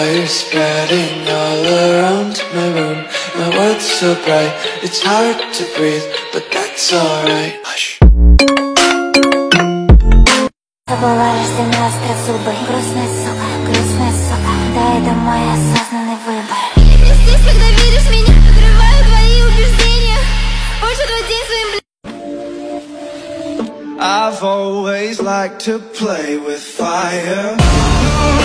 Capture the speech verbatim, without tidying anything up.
fire spreading all around my room. My world's so bright, it's hard to breathe, but that's alright. Hush. Была рождена острозубой. Грустная сука, грустная сука. Да, это мой осознанный выбор. Я здесь, когда видишь меня, подрываю твои убеждения. Больше твой день своим. I've always liked to play with fire.